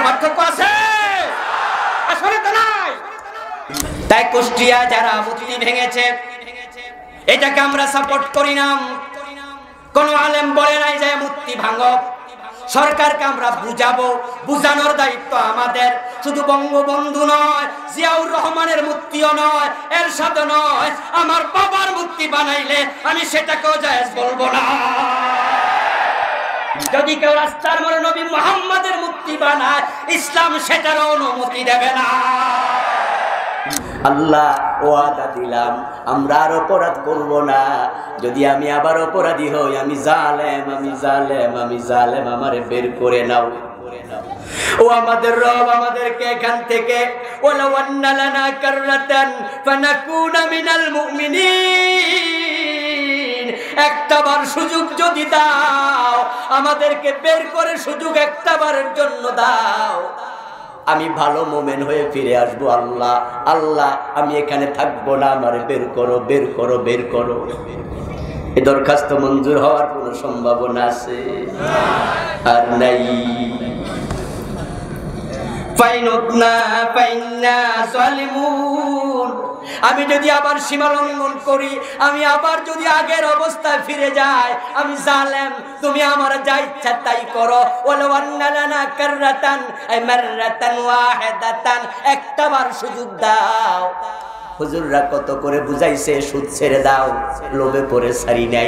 পার্থক্য আছে? আসলে তো নাই। তাই কুষ্টিয়া যারা মূর্তি ভেঙেছে এটাকে আমরা সাপোর্ট করি না। কোন আলেম বলে নাই যে মূর্তি ভাঙো। সরকারকে আমরা বুঝাবো, বুঝানোর দায়িত্ব আমাদের। শুধু বঙ্গবন্ধু নয়, জিয়াউর রহমানের মূর্তিও নয়, এরশাদ নয়, আমার বাবার মূর্তি বানাইলে আমি সেটাকেও জায়েজ বলবো না। যদি কেউ রাস্তার মোড়ে নবী মুহাম্মাদের মূর্তি বানায়, ইসলাম সেটার অনুমতি দেবে না। আল্লাহ ওয়াদা দিলাম আমরা আর অপরাধ করব না। যদি আমি আবার অপরাধী হই, আমি জালেম, আমি জালেম, আমি জালেম, আমারে বের করে নাও। ও আমাদের রব, আমাদেরকে এখান থেকে ওয়ালাউ আন্না লানা কাররাতান ফানাকুনা মিনাল মুমিনিন, একটাবার সুযোগ যদি দাও, আমাদেরকে বের করে সুযোগ একটাবারের জন্য দাও, আমি ভালো মোমেন হয়ে ফিরে আসবো। আল্লাহ আল্লাহ আমি এখানে থাকবো না, আমারে বের করো, বের করো, বের করো। এ দরখাস্ত মঞ্জুর হওয়ার কোন সম্ভাবনা আছে? আর নাই। আমি যদি আবার সীমা লঙ্ঘন করি, আমি আবার যদি আগের অবস্থায় ফিরে যাই, আমি জালেম, তুমি আমার যা ইচ্ছা তাই করো। ওয়ালাউ আন্না লানা কাররাতান আই মাররাতান ওয়াহিদাতান, একটাবার সুযোগ দাও। হুজুররা কত করে বুঝাইছে সুদ ছেড়ে দাও, লোভে পড়ে সারি নাই।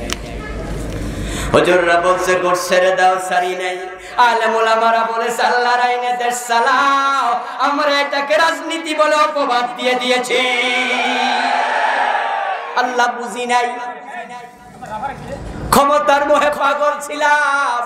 হুজুররা বলছে ঘর ছেড়ে দাও, সারি নাই। আলেম ওলামারা বলেছে আল্লাহর আইনে দেশ চালাও, আমরা এটাকে রাজনীতি বলে অপবাদ দিয়ে দিয়েছি। আল্লাহ বুঝি নাই, ক্ষমতার মোহে পাগল ছিলাম।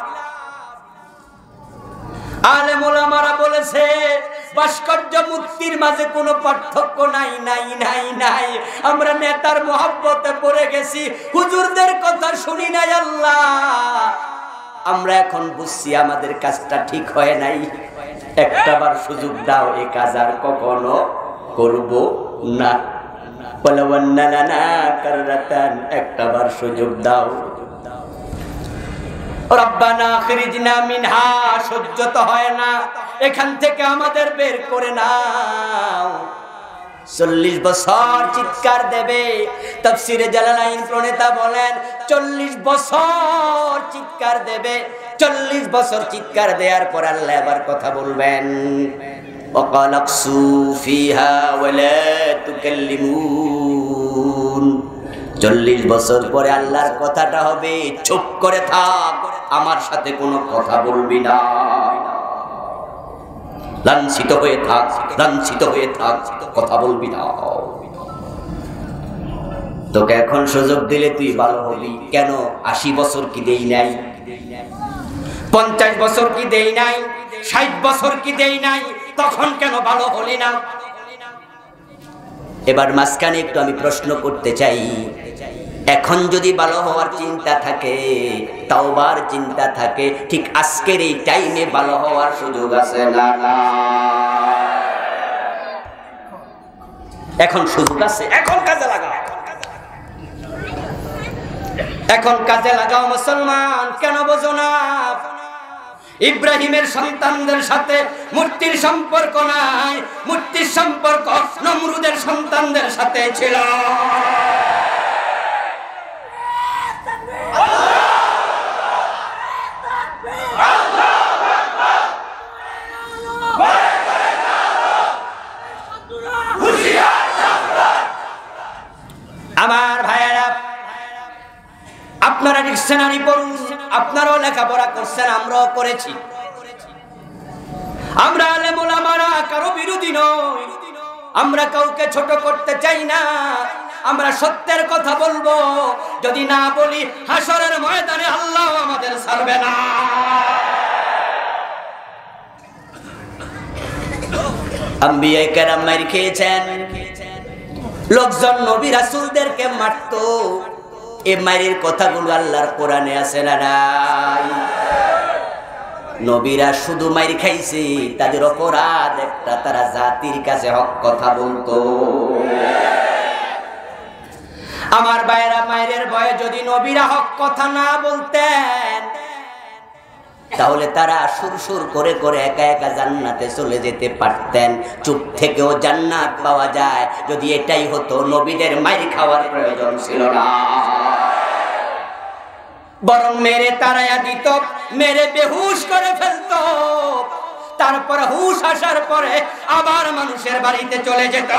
আলেম ওলামারা বলেছে ভাস্কর্য মুক্তির মাঝে কোনো পার্থক্য নাই, নাই, নাই, নাই। আমরা নেতার মহব্বতে পড়ে গেছি, হুজুরদের কথা শুনি নাই। আল্লাহ আমরা এখন বুঝছি আমাদের কাজটা ঠিক হয় নাই, একটাবার সুযোগ দাও, এ কাজ আর কখনো করব না। ওয়ালাউ আন্না লানা কাররাতান, একটাবার সুযোগ দাও। রব্বানা আখরিজনা মিনহা, সহ্য তো হয় না, এখান থেকে আমাদের বের করে নাও। 40 বছর চিৎকার দেবে। তাফসিরে জালালাইন প্রণেতা বলেন 40 বছর চিৎকার দেবে। 40 বছর চিৎকার দেওয়ার পর আল্লাহ আবার কথা বলবেন, ওয়াকালাকসু ফিহা ওয়ালা তুকাল্লিমুন। 40 বছর পরে আল্লাহর কথাটা হবে, চুপ করে থাক, আমার সাথে কোনো কথা বলবি না, লাঞ্ছিত হয়ে থাক, লাঞ্ছিত হয়ে থাক, কথা বলবি না। তোকে এখন সুযোগ দিলে তুই ভালো হবি। কেন 80 বছর কি দেই নাই? 50 বছর কি দেই নাই? 60 বছর কি দেই নাই? তখন কেন ভালো হলি না? এবার মাঝখানে একটু আমি প্রশ্ন করতে চাই, এখন যদি ভালো হওয়ার চিন্তা থাকে, তাওবার চিন্তা থাকে, ঠিক আজকের এই টাইমে ভালো হওয়ার সুযোগ আছে না? এখন সুযোগ আছে, এখন কাজে লাগাও, এখন কাজে লাগাও মুসলমান। কেন বোঝো না? ইব্রাহিমের সন্তানদের সাথে মূর্তির সম্পর্ক নাই, মূর্তির সম্পর্ক নমরুদের সন্তানদের সাথে ছিল। আমার ভাইয়েরা, আপনারা ডিকশনারি পড়ুন, আপনারাও লেখাপড়া করছেন, আমরাও করেছি। আমরা আলেম ওলামারা কারো বিরোধী নই, আমরা কাউকে ছোট করতে চাই না, আমরা সত্যের কথা বলবো। যদি না বলি হাসরের ময়দানে আল্লাহ আমাদের ছাড়বে না। আম্বিয়া কেরাম মার খেয়েছেন, লোকজন নবী রাসূলদেরকে মারতো। এই মায়ের কথাগুলো আল্লাহর কোরআনে আছে না নাই? নবীরা শুধু মাইর খাইছে, তাদের অপরাধ একটা, তারা জাতির কাছে হক কথা বলতো। আমার ভাইয়েরা, মায়ের ভয়ে যদি নবীরা হক কথা না বলতেন, তাহলে তারা সুরসুর করে করে একা একা জান্নাতে চলে যেতে পারতেন। চুপ থেকেও জান্নাত পাওয়া যায়। যদি এটাই হতো, নবীদের মাইর খাওয়ার প্রয়োজন ছিল না, বরং মেরে তারায়া দিত, মেরে বেহুশ করে ফেলতো। তারপর হুশ আসার পরে আবার মানুষের বাড়িতে চলে যেত।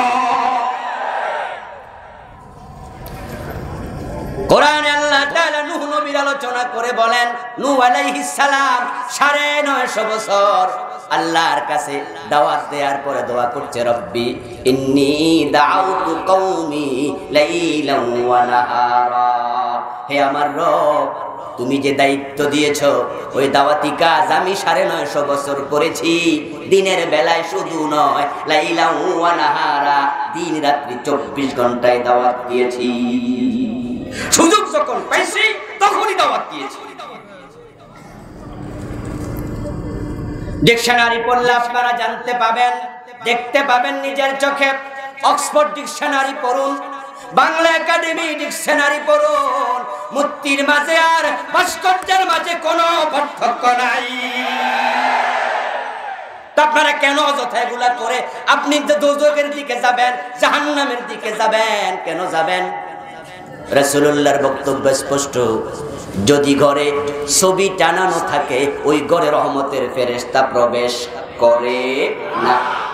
কোরআনে আল্লাহ তাআলা নূহ নবীর আলোচনা করে বলেন, নূহ আলাইহিস সালাম 950 বছর আল্লাহর কাছে দাওয়াত দেওয়ার পরে দোয়া করছে, রব্বি ইন্নী দাউতু কওমি লাইলান ওয়া নাহারা। হে আমার রব, তুমি যে দায়িত্ব দিয়েছো ওই দাওয়াতি কাজ আমি 950 বছর করেছি। দিনের বেলায় শুধু নয়, লাইলান ওয়া নাহারা, দিন রাত্রি 24 ঘন্টায় দাওয়াত দিয়েছি। সুযোগ যখন পাইছি তখনই দাওয়াত দিয়েছি। ডিকশনারি পড়লে আপনারা জানতে পাবেন, দেখতে পাবেন নিজের চোখে। অক্সফোর্ড ডিকশনারি পড়ুন, বাংলা একাডেমি ডিকশনারি পড়ুন। মূর্তির মাঝে আর ভাস্কর্যের মাঝে কোনো পার্থক্য নাই। আপনারা কেন অযথা এগুলা করে আপনি দোজখের দিকে যাবেন, জাহান্নামের দিকে যাবেন? কেন যাবেন? রাসূলুল্লাহর বক্তব্য স্পষ্ট, যদি ঘরে ছবি টানানো থাকে ওই ঘরে রহমতের ফেরেশতা প্রবেশ করে না।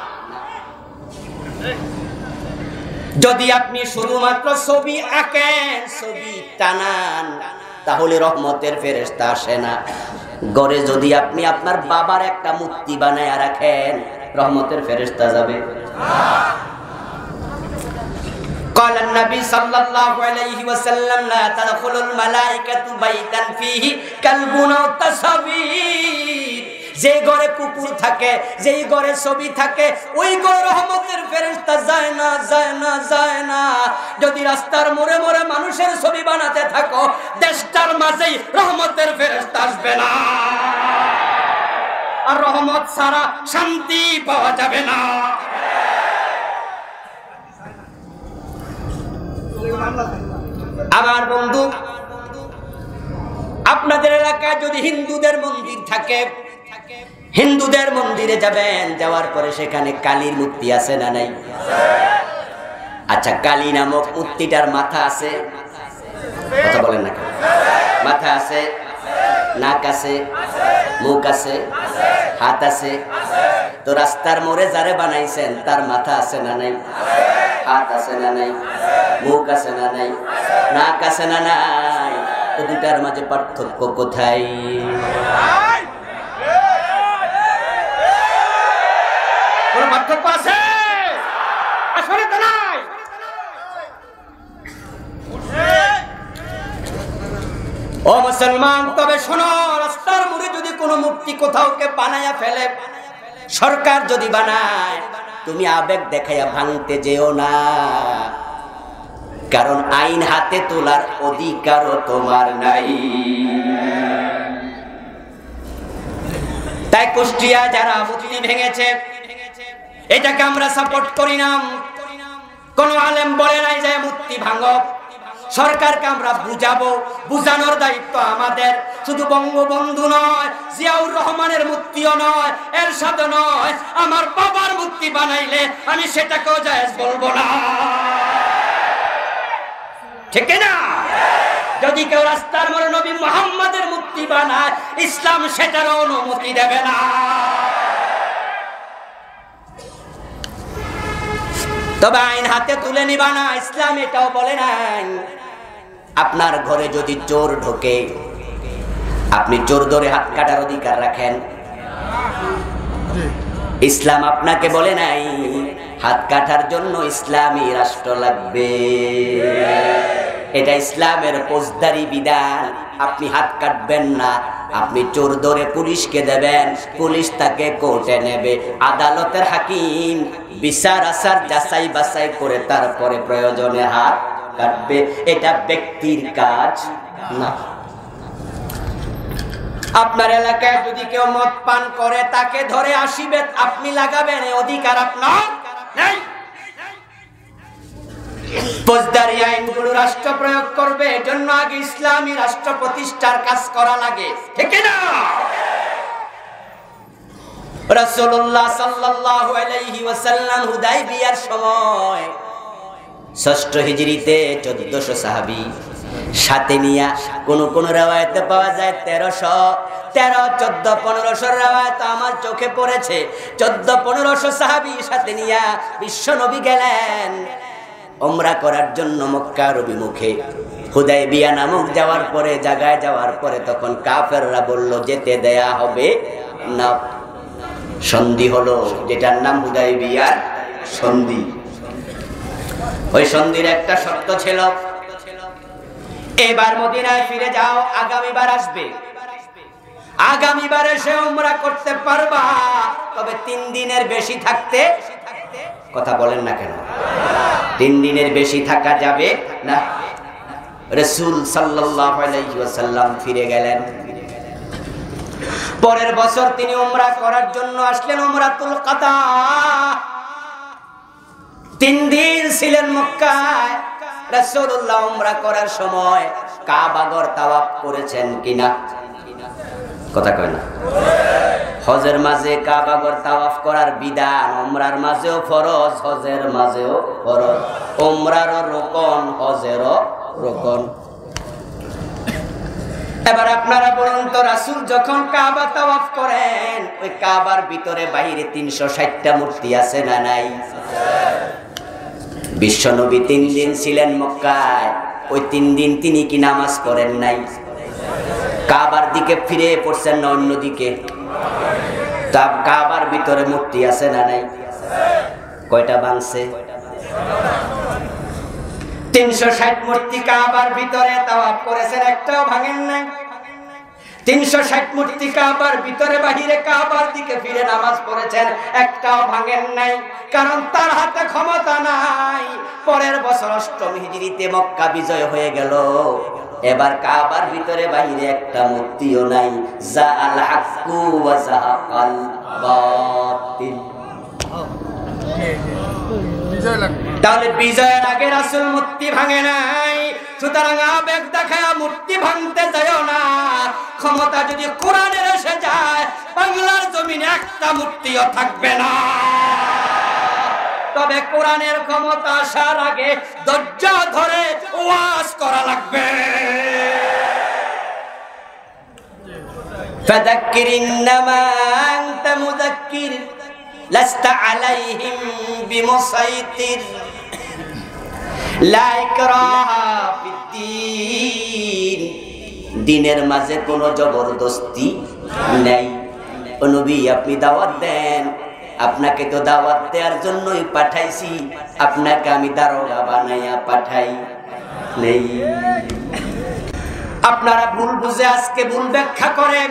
যদি আপনি শুধুমাত্র ছবি আঁকেন, ছবি টানান, তাহলে রহমতের ফেরেশতা আসে না। ঘরে যদি আপনি আপনার বাবার একটা মূর্তি বানায় রাখেন, রহমতের ফেরেশতা যাবে? قال النبي صلى الله عليه وسلم لا تدخل الملائكة بيتا فيه كلب أو تصوير। যে ঘরে কুকুর থাকে, যেই ঘরে ছবি থাকে, ওই ঘরে রহমতের ফেরেশতা যায় না, যায় না, যায় না। যদি রাস্তার মোড়ে মোড়ে মানুষের ছবি বানাতে থাকো, দেশটার মাঝেই রহমতের ফেরেশতা আসবে না। আর রহমত ছাড়া শান্তি পাওয়া যাবে না। আমার বন্ধু, আপনাদের এলাকায় যদি হিন্দুদের মন্দির থাকে, হিন্দুদের মন্দিরে যাবেন, যাওয়ার পরে সেখানে কালীর মূর্তি আছে না নাই? আচ্ছা, কালী নামক মূর্তিটার মাথা আছে? কথা বলেন না কেন? মাথা আছে, নাক আছে, মুখ আছে, হাত আছে। তো রাস্তার মোড়ে যারে বানাইছেন তার মাথা আছে না নাই? হাত আছে না নাই? মুখ আছে না নাই? নাক আছে না নাই? তো দুটার মাঝে পার্থক্য কোথায়? কোন পার্থক্য আছে? আসলে তো নাই। ও মুসলমান, তবে শোনো, রাস্তার মোড়ে যদি কোনো মূর্তি কোথাও কে বানায়া ফেলে, সরকার যদি বানায়, তুমি আবেগ দেখাইয়া ভাঙতে যেও না, কারণ আইন হাতে তোলার অধিকারও তোমার নাই। তাই কুষ্টিয়া যারা মূর্তি ভেঙেছে, এটাকে আমরা সাপোর্ট করি না। কোন আলেম বলে নাই যে মূর্তি ভাঙো। সরকারকে আমরা বুঝাবো, বুঝানোর দায়িত্ব আমাদের। শুধু বঙ্গবন্ধু নয়, জিয়াউর রহমানের মূর্তিও নয়, এরশাদ নয়, আমার বাবার মূর্তি বানাইলে আমি সেটাকেও জায়েজ বলবো না, ঠিক না? যদি কেউ রাস্তার মোড়ে নবী মুহাম্মদের মূর্তি বানায়, ইসলাম সেটার অনুমতি দেবে না। তবে আইন হাতে তুলে নিবা না, ইসলাম এটাও বলে নাই। আপনার ঘরে যদি চোর ঢোকে, আপনি চোর ধরে হাত কাটার অধিকার রাখেন? ইসলাম আপনাকে বলে নাই হাত কাটার জন্য ইসলামী রাষ্ট্র লাগবে। এটা ইসলামের ফৌজদারি বিধান। আপনি হাত কাটবেন না, আপনি চোর ধরে পুলিশকে দেবেন, পুলিশ তাকে কোর্টে নেবে, আদালতের হাকিম বিচার আচার যাচাই বাছাই করে তারপরে প্রয়োজনে হাত কাটবে। এটা ব্যক্তির কাজ না। আপনার এলাকায় যদি কেউ মদ পান করে, তাকে ধরে 80 বেত আপনি লাগাবেন, এই অধিকার আপনার নেই। ফৌজদারি আইনগুলো রাষ্ট্র প্রয়োগ করবে, এজন্য আগে ইসলামী রাষ্ট্র প্রতিষ্ঠার কাজ করা লাগে, ঠিক না? রাসূলুল্লাহ সাল্লাল্লাহু আলাইহি ওয়াসাল্লাম হুদায়বিয়ার সময় ৬ষ্ঠ হিজরিতে ১৪০০ সাহাবী সাথে নিয়া কোন রওয়ায়াতে পাওয়া যায় ১৩০০ ১৪ ১৫০০ রওয়ায়াত আমার চোখে পড়েছে। ১৪-১৫০০ সাহাবী সাথে নিয়া বিশ্ব নবী গেলেন উমরা করার জন্য মক্কার অভিমুখে। হুদায়বিয়া নামক জায়গায় যাওয়ার পরে তখন কাফেররা বলল যেতে দেয়া হবে না। সন্ধি হলো, যেটার নাম হুদায়বিয়ার সন্ধি। ওই সন্ধির একটা শর্ত ছিল, এবার মদিনায় ফিরে যাও, আগামীবার আসবে, আগামীবার এসে উমরা করতে পারবা, তবে ৩ দিনের বেশি থাকতে, কথা বলেন না কেন, ৩ দিনের বেশি থাকা যাবে না। রাসূল সাল্লাল্লাহু আলাইহি ওয়াসাল্লাম ফিরে গেলেন। পরের বছর তিনি উমরা করার জন্য আসলেন, উমরাতুল কাদা। ৩ দিন ছিলেন মক্কায়। রাসূলুল্লাহ উমরা করার সময় কাবাগর তাওয়াফ করেছেন কিনা, কথা কয় না। হজের মাঝে কাবাগর তাওয়াফ করার বিধান, উমরার মাঝেও ফরজ, হজের মাঝেও ফরজ। উমরারও রুকন, হজেরও রুকন। এবার আপনারা বলুন তো, রাসূল যখন কাবা তাওয়াফ করেন, ওই কাবার ভিতরে বাইরে ৩৬০টা মূর্তি আছে না নাই? বিশ্বনবী ৩ দিন ছিলেন মক্কায়, ওই ৩ দিন তিনি কি নামাজ পড়েন নাই? কাবার দিকে ফিরে পড়ছেন না অন্যদিকে? তা কাবার ভিতরে মূর্তি আছে না নাই? কয়টা ভাঙছে? ৩৬০ মূর্তি কাবার ভিতরে তাওয়াফ করেছেন, একটাও ভাঙেন নাই। ৩৬০ মূর্তি কাবার ভিতরে বাহিরে কাবার দিকে ফিরে নামাজ পড়েছেন, একটাও ভাঙেন নাই, কারণ তার হাতে ক্ষমতা নাই। পরের বছর ৮ম হিজরিতে মক্কা বিজয় হয়ে গেল, এবার কাবার ভিতরে বাহিরে একটা মূর্তিও নাই। জাআল হাক্কু ওয়া যাহাকাল বাতিল। তাহলে বিজয়ের আগে রাসূল মূর্তি ভাঙে নাই, সুতরাং আবেগ দেখায় মূর্তি ভাঙতে যাও না। ক্ষমতা যদি কোরআনের এসে যায়, বাংলার জমিনে একটা মূর্তিও থাকবে না। তবে কোরআনের ক্ষমতা আসার আগে ধৈর্য ধরে ওয়াজ করা লাগবে। ফাযাক্কির ইন্নামা আনতা মুযাক্কির লাস্তা আলাইহিম বিমুসাইতির লা ইকরাহা ফিদ্দীন। দিনের মাঝে কোনো জবরদস্তি নাই। ও নবী, আপনি দাওয়াত দেন, আপনাকে তো দাওয়াত দেওয়ার জন্যই পাঠাইছি, আপনাকে আমি দারোগা বানাইয়া পাঠাই নেই। আপনারা ভুল বুঝে আজকে ভুল ব্যাখ্যা করেন,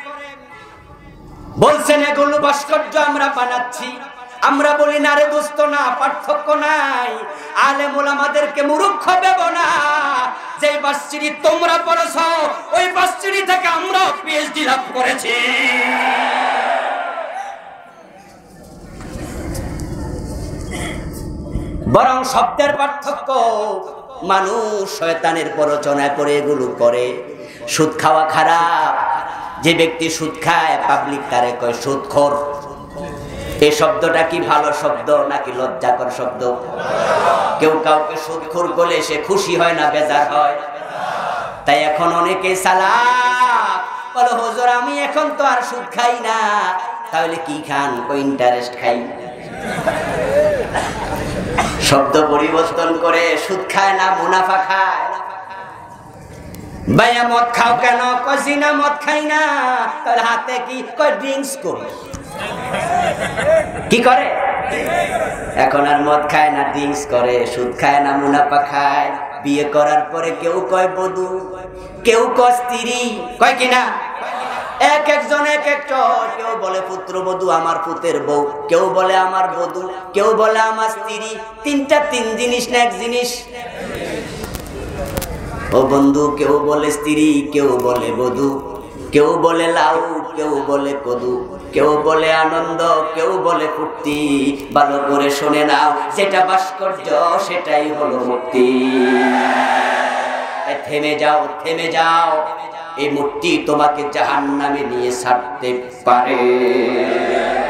বলছেন এগুলো ভাস্কর্য আমরা বানাচ্ছি। আমরা বলি না রে দোস্ত, না, পার্থক্য নাই। আলেম ওলামাদেরকে মূর্খ ভেবো না। যে ভার্সিটি তোমরা পড়েছো, ওই ভার্সিটি থেকে আমরা পিএইচডি লাভ করেছি। বরং শব্দের পার্থক্য। মানুষ শয়তানের প্ররোচনায় পড়ে এগুলো করে। সুদ খাওয়া খারাপ, যে ব্যক্তি সুদ খায় পাবলিক তারে কয় সুদখোর। এই শব্দটা কি ভালো শব্দ নাকি লজ্জাকর শব্দ? কেউ কাউকে সুদখোর বলে সে খুশি হয় না বেজার হয়? তাই এখন অনেকে সালাক বলে, হুজুর আমি এখন তো আর সুদ খাই না। তাহলে কি খান? কই ইন্টারেস্ট খাই। শব্দ পরিবর্তন করে সুদ খায় না, মুনাফা খায়। ভাইয়া মদ খাও কেন? কই জিনা মদ খাই না। তাহলে হাতে কি? কই ড্রিঙ্কস করে। কি করে? এখন আর মদ খায় না, ড্রিঙ্কস করে। সুদ খায় না, মুনাফা খায়। বিয়ে করার পরে কেউ কয় বধূ, কেউ কয় স্ত্রী, কয় কিনা? এক একজন এক একটা। কেউ বলে পুত্রবধূ, আমার পুতের বউ। কেউ বলে আমার বধূ, কেউ বলে আমার স্ত্রী। তিনটা তিন জিনিস না এক জিনিস? ও বন্ধু, কেউ বলে স্ত্রী, কেউ বলে বধূ, কেউ বলে লাউ, কেউ বলে কদু, কেউ বলে আনন্দ, কেউ বলে ফুর্তি। ভালো করে শুনে নাও, যেটা ভাস্কর্য সেটাই হলো মুক্তি। থেমে যাও, থেমে যাও। এই মূর্তি তোমাকে জাহান্নামে নিয়ে ছাড়তে পারে।